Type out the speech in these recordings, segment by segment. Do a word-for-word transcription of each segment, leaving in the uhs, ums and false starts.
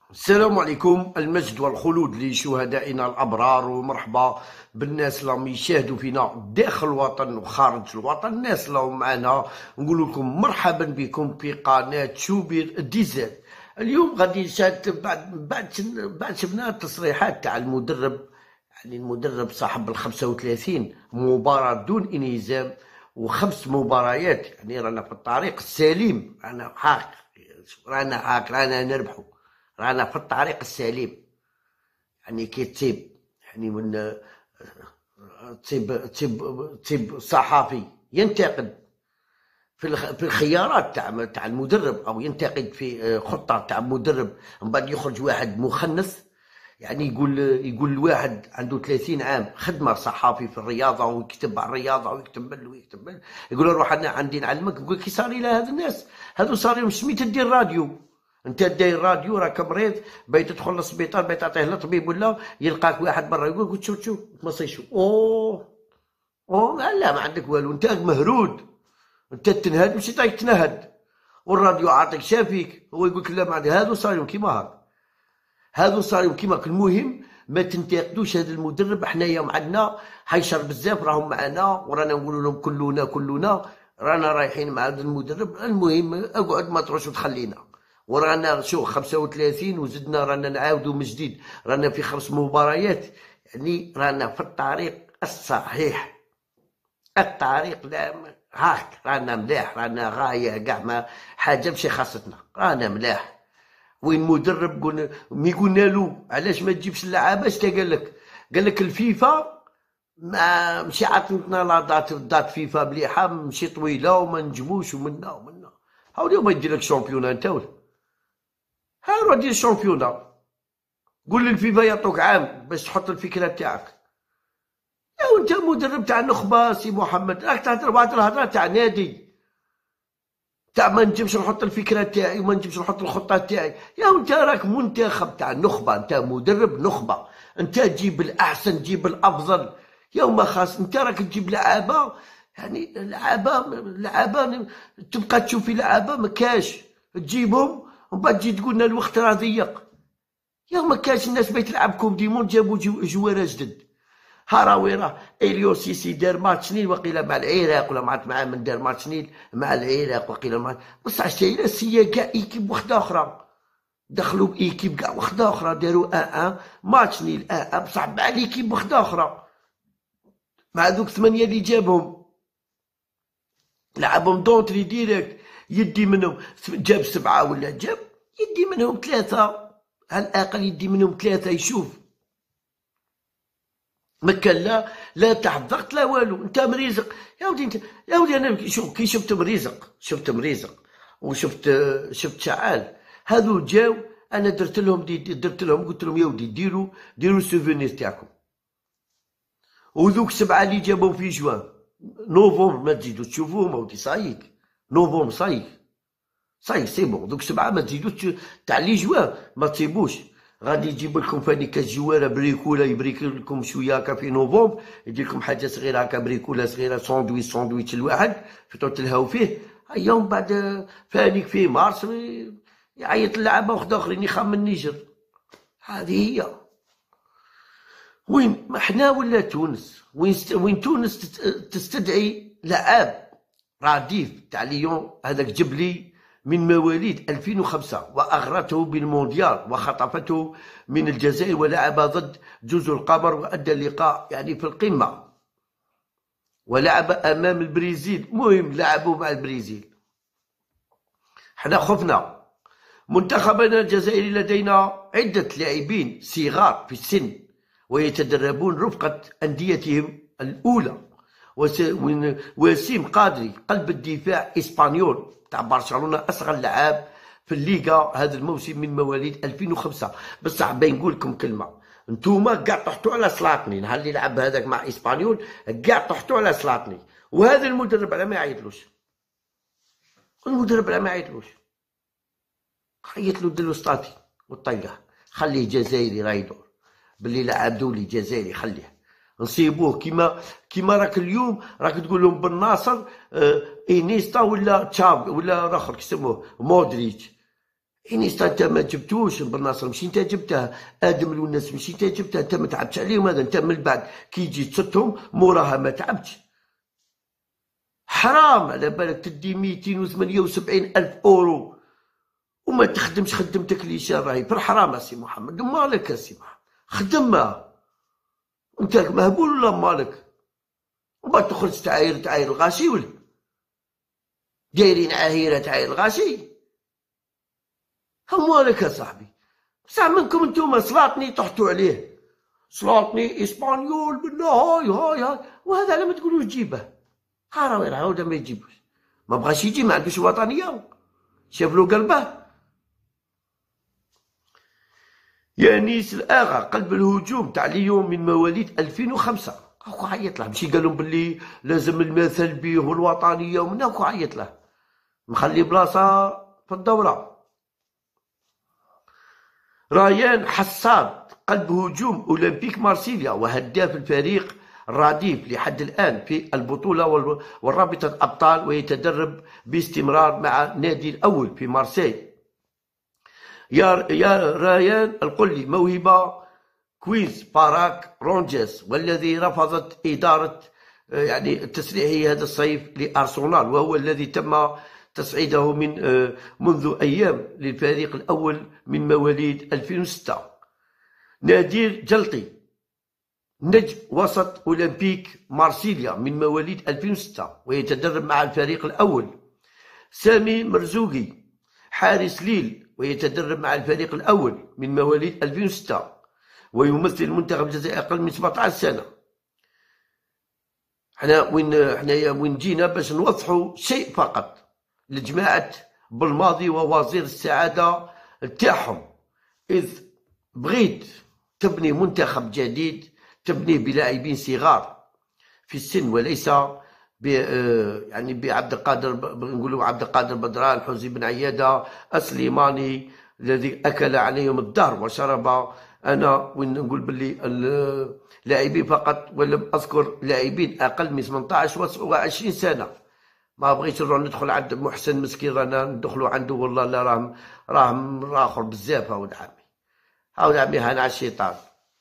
السلام عليكم، المجد والخلود لشهدائنا الأبرار، ومرحبا بالناس اللي راهم يشاهدوا فينا داخل الوطن وخارج الوطن. الناس اللي راهم معنا نقول لكم مرحبا بكم في قناة شوبير ديزل. اليوم غادي نشاهد بعد بعد بعد شفنا التصريحات تاع المدرب، يعني المدرب صاحب ال خمسة وثلاثين مباراة دون انهزام وخمس مباريات، يعني رانا في الطريق السليم، رانا هاك رانا هاك رانا نربحوا، رانا في الطريق السليم. يعني كي تصيب يعني من تصيب تصيب تصيب صحفي ينتقد في في الخيارات تاع تاع المدرب، او ينتقد في خطه تاع المدرب، من بعد يخرج واحد مخنث يعني يقول يقول الواحد عنده ثلاثين عام خدمه صحافي في الرياضه ويكتب على الرياضه ويكتب بل ويكتب بل، يقول له روح انا عندي نعلمك. يقول كي صار الى هاد الناس هذو صار لهم سميت دير راديو، انت داير راديو راك مريض باي تدخل للسبيطار باي تعطيه للطبيب ولا يلقاك واحد برا يقول لك شوف شوف ما صيشو اوه اوه لا ما عندك والو، انت مهرود، انت تنهد ماشي طايق تنهد، والراديو عاطيك شافيك. هو يقول لك لا ما عندي. هذو صاروا كيما هاك، هذو صاروا كيما هاك. المهم ما تنتقدوش هذا المدرب، حنايا معنا حيشر بزاف راهم معنا ورانا نقول لهم كلنا كلنا رانا رايحين مع هذا المدرب. المهم اقعد ما تروحش وتخلينا، ورانا شو خمسة وثلاثين وزدنا رانا نعاودوا من جديد، رانا في خمس مباريات، يعني رانا في الطريق الصحيح. الطريق لا هاك رانا ملاح، رانا غايه كاع ما حاجه ماشي خاصتنا، رانا ملاح. وين مدرب قلنا مي قلنا له علاش ما تجيبش اللعابه، اش قال لك؟ قال لك الفيفا ما مشي عطتنا لا دات دات فيفا مليحه مشي طويله وما نجموش ومنا ومنا. هاو اليوم ما يدير لك شامبيونا انت ولا ها روح دير شامبيونا، قول للفيفا يعطوك عام باش تحط الفكره تاعك. يا وانت مدرب تاع النخبه سي محمد، راك تهضر واحد الهضره تاع نادي تاع ما نجمش نحط الفكره تاعي وما نجمش نحط الخطه تاعي. يا وانت راك منتخب تاع النخبه، انت مدرب نخبه، انت تجيب الاحسن تجيب الافضل. يوم خاص انت راك تجيب لعابه، يعني لعابه لعابه تبقى تشوف في لعابه ما كاش تجيبهم ومن بعد تجي تقول لنا الوقت راه ضيق. يا ما كاش الناس بغات تلعب كوب دي موند جابوا جواره جدد. هراوي راه اليو سيسي دار ماتش نيل وقيله مع العراق ولا مع مع من دار ماتش نيل مع العراق وقيله مع بصح شتي سي كاع ايكيب وحده اخرى، دخلوا بايكيب كاع وحده اخرى داروا ان ان ماتش نيل ان ان بصح مع ليكيب وحده اخرى، مع دوك ثمانيه اللي جابهم لعبهم دونتري ديريكت، يدي منهم جاب سبعه ولا جاب يدي منهم ثلاثه على الاقل، يدي منهم ثلاثه يشوف. ما كان لا لا تحت ضغط لا والو، انت مريزق يا ودي. انت يا ودي انا شوف كي شفت مريزق شفت مريزق وشفت شفت شعال هذو جاو، انا درت لهم دي درت لهم قلت لهم يا ودي ديروا ديروا السوفونير تاعكم. وذوك سبعه اللي جابهم في جوان نوفمبر ما تزيدوا تشوفوهم ودي صايك، نوفمبر صايك صايك سي بون، دوك سبعه ما تزيدوش تاع لي جوان ما تصيبوش. غادي يجيب لكم فاني كاس جواره بريكوله يبريك لكم شويه هكا في نوفمبر، يدير لكم حاجه صغيره هكا بريكوله صغيره ساندويتش ساندويتش الواحد فتو تلهاو فيه. يوم بعد فانيك في مارس يعيط اللعابه واحد اخرين يخمم النيجر. هذه هي وين ما حنا ولا تونس، وين وين تونس تستدعي لعاب رديف تاع ليون هذاك جبلي من مواليد ألفين وخمسة وأغرته بالمونديال وخطفته من الجزائر ولعب ضد جزر القمر وأدى اللقاء يعني في القمة، ولعب أمام البرازيل. مهم لعبوا مع البرازيل. حنا خفنا. منتخبنا الجزائري لدينا عدة لاعبين صغار في السن ويتدربون رفقة أنديتهم الأولى. وسيم قادري قلب الدفاع إسبانيول تاع برشلونه اصغر لاعب في الليغا هذا الموسم من مواليد ألفين وخمسة. بصح باين نقول لكم كلمه، انتوما كاع طحتوا على سلاطني نهار اللي لعب هذاك مع اسبانيول، كاع طحتوا على سلاطني. وهذا المدرب على ما يعيطلوش، المدرب على ما يعيطلوش، عيط له دلو سطاتي وطيح، خليه جزائري راه يدور باللي لاعب دولي جزائري خليه نصيبوه. كيما كيما راك اليوم راك تقول لهم بن ناصر اه انيستا ولا تشاب ولا الاخر كيسموه مودريتش، انيستا انت ما جبتوش، بن ناصر ماشي انت جبته، ادم الوناس ماشي انت جبته، انت ما تعبتش عليهم. هذا انت من بعد كي تجي تستهم موراها ما تعبتش. حرام على بالك تدي ميتين وثمانية وسبعين الف اورو وما تخدمش خدمتك اللي شا راهي بالحرام. اسي محمد مالك اسي محمد خدمها، انت مهبول ولا مالك؟ وما تخرج تعاير تعاير الغاشي ولا دايرين عاهيره تعاير الغاشي. هم مالك يا صاحبي؟ بصح منكم انتوما سلاطني طحتوا عليه، سلاطني اسبانيول بالله هاي هاي هاي، وهذا على ما تقولوش جيبه. ها راه وين عاود ما يجيبوش، ما بغاش يجي، ما عندوش وطنيه، شاف له قلبه. يا نيس الاغا قلب الهجوم تاع اليوم من مواليد ألفين وخمسة. هاكو عيط له، ماشي قال لهم باللي لازم المثل بيه والوطنيه، ومن هاكو عيط له، مخلي بلاصه في الدوره. رايان حصاد قلب هجوم أولمبيك مارسيليا وهداف الفريق الرديف لحد الآن في البطولة والرابطة الأبطال، ويتدرب باستمرار مع النادي الأول في مارسيل. يا يا رايان القل لي موهبة كويز باراك رونجيز، والذي رفضت إدارة يعني تسريحه هذا الصيف لأرسنال، وهو الذي تم تصعيده من منذ أيام للفريق الأول من مواليد ألفين وستة. نادير جلطي نجم وسط أولمبيك مارسيليا من مواليد ألفين وستة ويتدرب مع الفريق الأول. سامي مرزوقي حارس ليل ويتدرب مع الفريق الأول من مواليد ألفين وستة ويمثل المنتخب الجزائري أقل من سبعطاش سنة. حنا وين حنايا وين جينا باش نوضحوا شيء فقط لجماعة بالماضي ووزير السعادة تاعهم. إذ بغيت تبني منتخب جديد تبنيه بلاعبين صغار في السن، وليس ب يعني بعبد القادر، نقولوا عبد القادر بدران، حوزي بن عيادة، السليماني الذي أكل عليهم الدهر وشرب. أنا وين نقول باللي اللاعبين فقط، ولم أذكر لاعبين أقل من ثمنطاش وعشرين سنة. ما بغيتش نروح ندخل عند محسن مسكين، رانا ندخلوا عنده والله لا راهم راهم راخر بزاف. هاود عمي هاود عمي هنا على الشيطان،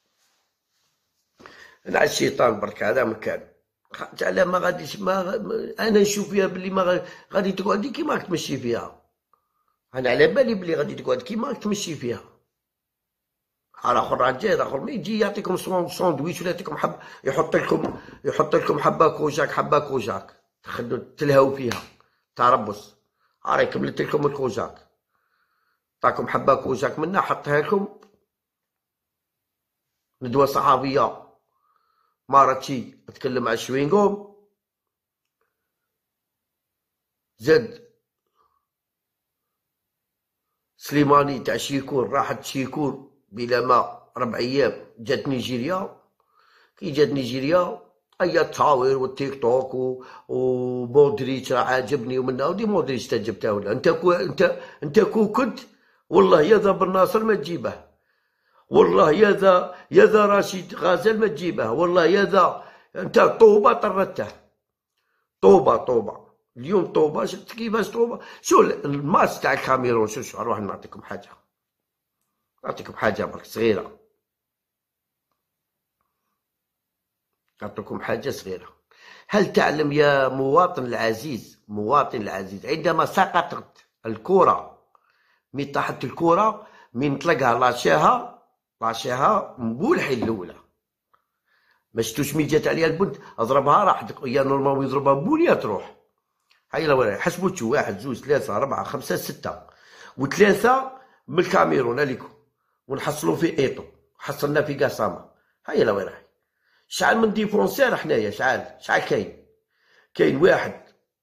هنا على الشيطان برك. هذا مكان على ما غاديش، ما انا نشوف فيها بلي ما غادي تقعد كيما راك تمشي فيها. انا على بالي بلي غادي تقعد كيما راك تمشي فيها. على اخر راه جاي، اخر ما يجي يعطيكم ساندويتش ولا يعطيكم حب، يحط لكم يحط لكم حبه كوجاك حبه كوجاك تخدو تلهاو فيها تربص. هاي كملت لكم الكوجاك، عطاكم حبه كوجاك منا، حطها لكم ندوه صحابيه مارتشي تكلم على الشوينغوم، زاد سليماني تاع شيكور، راحت شيكور بلا ما ربع ايام جات نيجيريا. كي جات نيجيريا هيا التصاوير والتيك توك ومودريتش راه عاجبني، ومن ودي مودريتش تا جبته ولا انت كو انت انت كو كنت والله يا ذا بن ناصر ما تجيبه، والله يا ذا يا ذا رشيد غازال ما تجيبه، والله يا ذا انت طوبه طرته. طوبه طوبه اليوم طوبه، شفت كيفاش طوبه. شو الماتش تاع الكاميرون، شو شو نروح نعطيكم حاجه، نعطيكم حاجه برك صغيره، نعطيكم حاجه صغيره. هل تعلم يا مواطن العزيز، مواطن العزيز، عندما سقطت الكره من تحت الكره من طلقها لاشاها لاشاها مبولحي الاولى، ما شفتوش مي جات عليها البنت اضربها راح يا نورمال يضربها بوليا تروح. هاي لا ولا حسبوا تشوف واحد زوج ثلاثة أربعة خمسة ستة وثلاثة من الكاميرون عليكم، ونحصلوا في ايطو، حصلنا في قاسامة. هاي لا وين شحال من ديفونسير حنايا، شحال شحال كاين كاين واحد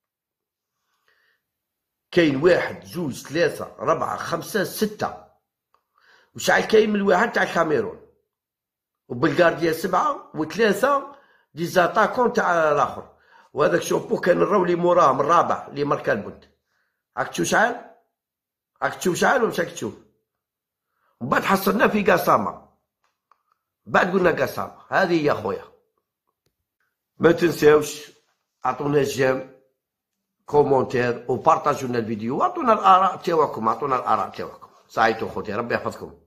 كاين واحد زوج ثلاثة أربعة خمسة ستة، وشحال كاين من الواحد تاع الكاميرون، وبلغارديا سبعة وثلاثة ديزاتاكون تاع الآخر، وهذاك شوفو كان الرولي موراه من الرابع اللي ماركا البنت. راك تشوف شحال، راك تشوف شحال واش راك تشوف. ومن بعد حصلنا في قاسامة، بعد قلنا قاسامة. هذه يا خويا ما تنساوش عطونا جيم كومونتير وبارطاجونا الفيديو، وعطونا الآراء تاعكم، عطونا الآراء تاعكم. سعيد خوتي، ربي يحفظكم.